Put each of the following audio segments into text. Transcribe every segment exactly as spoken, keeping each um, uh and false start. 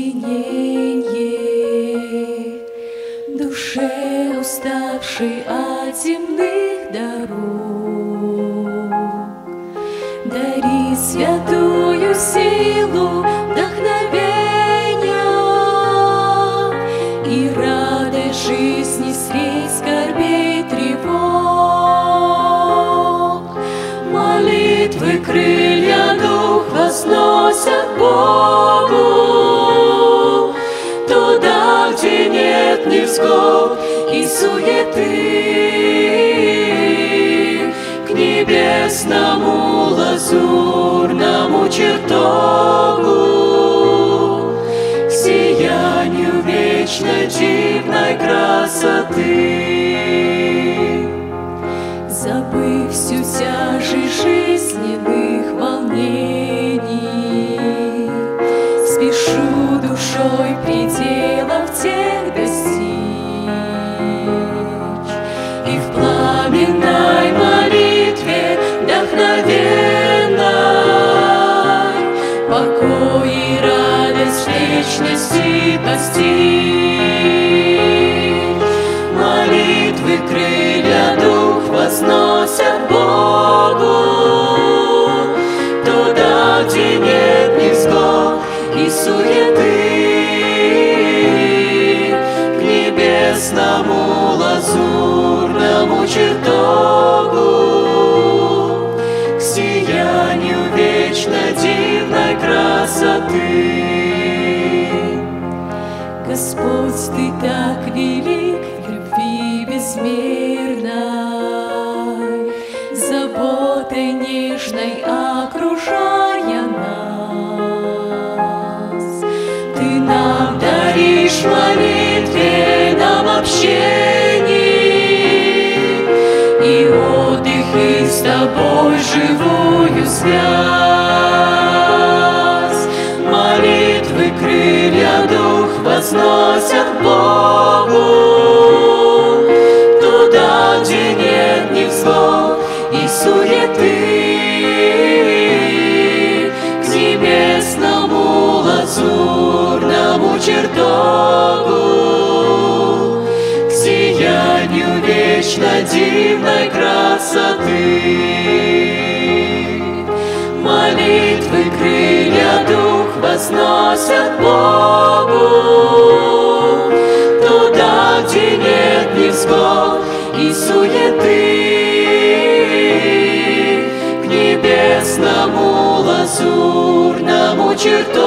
уединенье душе, уставшей от земных дорог. Дари святую силу вдохновения и радость жизни средь скорбей тревог. Молитвы крылья дух возносят Богу, туда, где нет невзгод и суеты, к небесному лазурному чертогу, к сиянию вечной дивной красоты. Забыв всю тяжесть жизненных волнений, спешу душой пределов тех достичь, и в пламенной молитве вдохновенной покой и радость вечности постичь. Молитвы крылья дух возносят Богу, туда, где нет невзгод и суеты, к небесному лазурному чертогу, к сиянию вечной дивной красоты. Господь, Ты так велик в любви безмерной, заботой нежной окружая нас. Ты нам даришь в молитве нам общение и отдых, и с Тобой живую связь. Молитвы крылья дух возносят Богу, туда, где нет невзгод и суеты, к небесному лазурному чертогу, к сиянию вечной дивной красоты. Молитвы крылья дух возносят Богу, туда, где нет невзгод и суеты, к небесному лазурному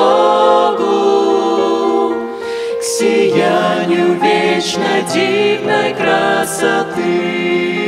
чертогу, к сиянию вечной дивной красоты.